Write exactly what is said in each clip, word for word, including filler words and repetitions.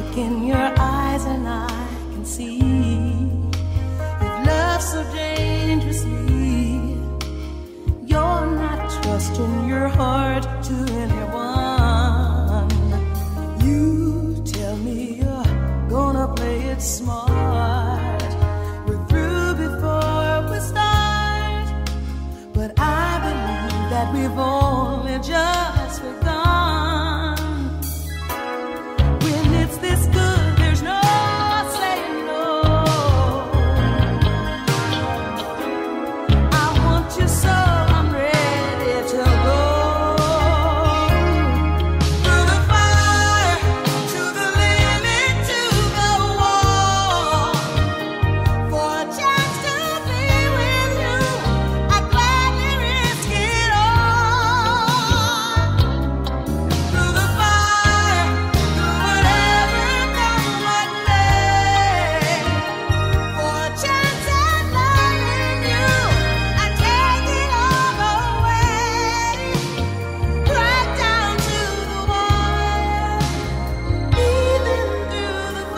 look in your eyes and I can see you've loved so dangerously. You're not trusting your heart to anyone. You tell me you're gonna play it smart. We're through before we start, but I believe that we've only just begun. When it's this good, there's no saying no. I want you so I'm ready to go. Through the fire, to the limit, to the wall. For a chance to be with you, I'd gladly risk it all. Through the fire, through whatever comes my way. For a chance at loving you, I'd take it all away. Right down to the wire, even through the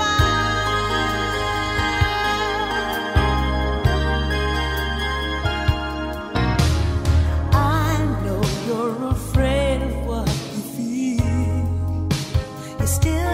fire. I know you're afraid of what you feel. You still